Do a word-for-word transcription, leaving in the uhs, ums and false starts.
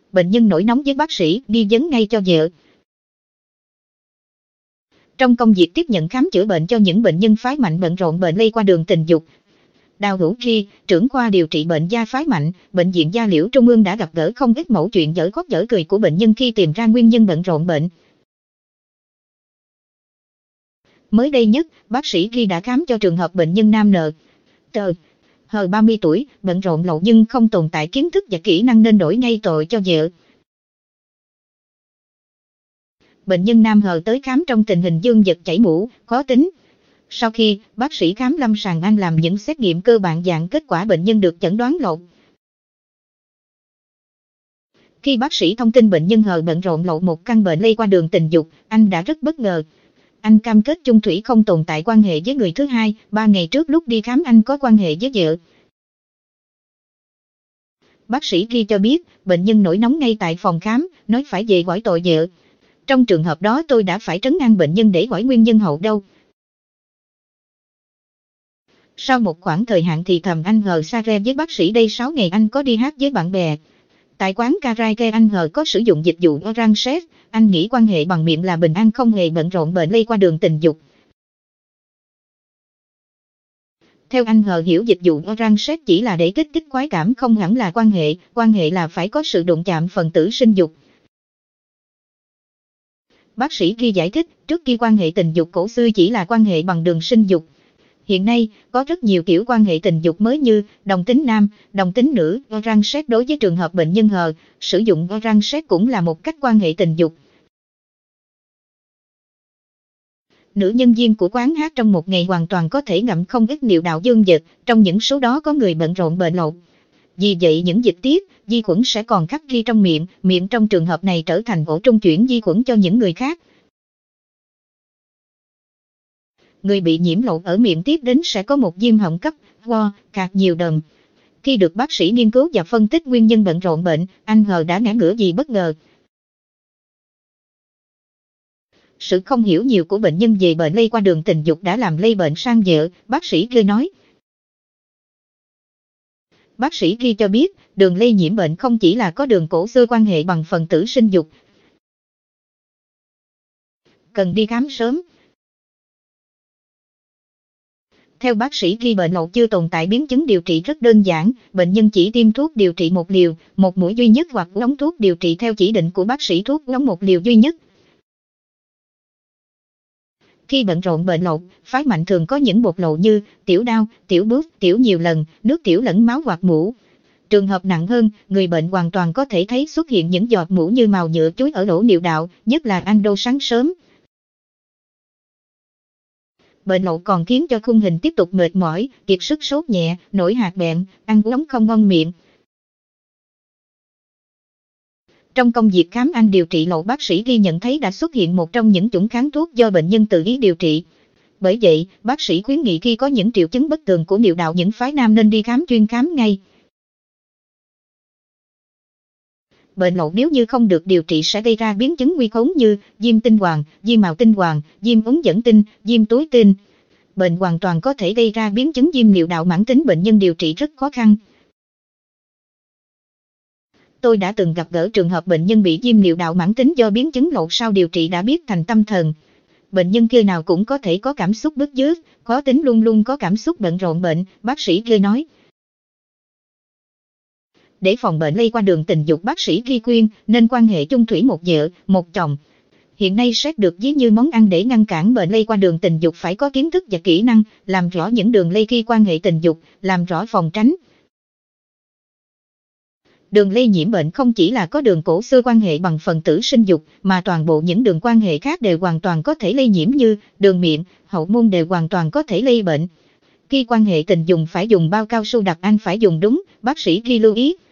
Bệnh nhân nổi nóng với bác sĩ, đi vấn ngay cho vợ. Trong công việc tiếp nhận khám chữa bệnh cho những bệnh nhân phái mạnh bận rộn bệnh lây qua đường tình dục, Đào Hữu Tri, trưởng khoa điều trị bệnh da phái mạnh, Bệnh viện Da Liễu Trung ương đã gặp gỡ không ít mẫu chuyện dở khóc dở cười của bệnh nhân khi tìm ra nguyên nhân bận rộn bệnh. Mới đây nhất, bác sĩ Ghi đã khám cho trường hợp bệnh nhân nam nờ. Tờ. Hờ ba mươi tuổi, bận rộn lậu nhưng không tồn tại kiến thức và kỹ năng nên đổi ngay tội cho vợ. Bệnh nhân nam hờ tới khám trong tình hình dương vật chảy mũ, khó tính. Sau khi bác sĩ khám lâm sàng anh làm những xét nghiệm cơ bản dạng kết quả bệnh nhân được chẩn đoán lậu. Khi bác sĩ thông tin bệnh nhân hờ bận rộn lậu một căn bệnh lây qua đường tình dục, anh đã rất bất ngờ. Anh cam kết chung thủy không tồn tại quan hệ với người thứ hai, ba ngày trước lúc đi khám anh có quan hệ với vợ. Bác sĩ Ghi cho biết, bệnh nhân nổi nóng ngay tại phòng khám, nói phải về hỏi tội vợ. Trong trường hợp đó tôi đã phải trấn an bệnh nhân để hỏi nguyên nhân hậu đâu. Sau một khoảng thời hạn thì thầm anh hờ xa re với bác sĩ đây sáu ngày anh có đi hát với bạn bè. Tại quán karaoke anh hờ có sử dụng dịch vụ oral sex, anh nghĩ quan hệ bằng miệng là bình an không hề bận rộn bệnh lây qua đường tình dục. Theo anh hờ hiểu dịch vụ oral sex chỉ là để kích thích khoái cảm không hẳn là quan hệ, quan hệ là phải có sự đụng chạm phần tử sinh dục. Bác sĩ Ghi giải thích, trước khi quan hệ tình dục cổ xưa chỉ là quan hệ bằng đường sinh dục. Hiện nay, có rất nhiều kiểu quan hệ tình dục mới như đồng tính nam, đồng tính nữ, oral sex đối với trường hợp bệnh nhân hờ, sử dụng oral sex cũng là một cách quan hệ tình dục. Nữ nhân viên của quán hát trong một ngày hoàn toàn có thể ngậm không ít niệu đạo dương vật, trong những số đó có người bận rộn bệnh lậu. Vì vậy những dịch tiết, vi khuẩn sẽ còn khắc ghi trong miệng, miệng trong trường hợp này trở thành ổ trung chuyển vi khuẩn cho những người khác. Người bị nhiễm lậu ở miệng tiếp đến sẽ có một viêm họng cấp, ho, khạc nhiều đờm. Khi được bác sĩ nghiên cứu và phân tích nguyên nhân bận rộn bệnh, anh hờ đã ngã ngửa vì bất ngờ. Sự không hiểu nhiều của bệnh nhân về bệnh lây qua đường tình dục đã làm lây bệnh sang vợ, bác sĩ Ghi nói. Bác sĩ Ghi cho biết, đường lây nhiễm bệnh không chỉ là có đường cổ xưa quan hệ bằng phần tử sinh dục. Cần đi khám sớm. Theo bác sĩ Ghi bệnh lậu chưa tồn tại biến chứng điều trị rất đơn giản, bệnh nhân chỉ tiêm thuốc điều trị một liều, một mũi duy nhất hoặc uống thuốc điều trị theo chỉ định của bác sĩ thuốc uống một liều duy nhất. Khi bận rộn bệnh lậu, phái mạnh thường có những bột lậu như tiểu đau, tiểu bút, tiểu nhiều lần, nước tiểu lẫn máu hoặc mũ. Trường hợp nặng hơn, người bệnh hoàn toàn có thể thấy xuất hiện những giọt mũ như màu nhựa chuối ở lỗ niệu đạo, nhất là anh đô sáng sớm. Bệnh lậu còn khiến cho khung hình tiếp tục mệt mỏi, kiệt sức sốt nhẹ, nổi hạt bẹn, ăn uống không ngon miệng. Trong công việc khám anh điều trị lậu bác sĩ Ghi nhận thấy đã xuất hiện một trong những chủng kháng thuốc do bệnh nhân tự ý điều trị. Bởi vậy, bác sĩ khuyến nghị khi có những triệu chứng bất thường của niệu đạo những phái nam nên đi khám chuyên khám ngay. Bệnh lậu nếu như không được điều trị sẽ gây ra biến chứng nguy khốn như viêm tinh hoàn, viêm mào tinh hoàn, viêm ống dẫn tinh, viêm túi tinh. Bệnh hoàn toàn có thể gây ra biến chứng viêm niệu đạo mãn tính, bệnh nhân điều trị rất khó khăn. Tôi đã từng gặp gỡ trường hợp bệnh nhân bị viêm niệu đạo mãn tính do biến chứng lậu sau điều trị đã biết thành tâm thần. Bệnh nhân kia nào cũng có thể có cảm xúc bứt rứt, khó tính, luôn luôn có cảm xúc bận rộn bệnh, bác sĩ Ghi nói. Để phòng bệnh lây qua đường tình dục bác sĩ Ghi khuyên nên quan hệ chung thủy một vợ, một chồng. Hiện nay sex được ví như món ăn, để ngăn cản bệnh lây qua đường tình dục phải có kiến thức và kỹ năng, làm rõ những đường lây khi quan hệ tình dục, làm rõ phòng tránh. Đường lây nhiễm bệnh không chỉ là có đường cổ xưa quan hệ bằng phần tử sinh dục, mà toàn bộ những đường quan hệ khác đều hoàn toàn có thể lây nhiễm như đường miệng, hậu môn đều hoàn toàn có thể lây bệnh. Khi quan hệ tình dục phải dùng bao cao su đặc, anh phải dùng đúng, bác sĩ Ghi lưu ý.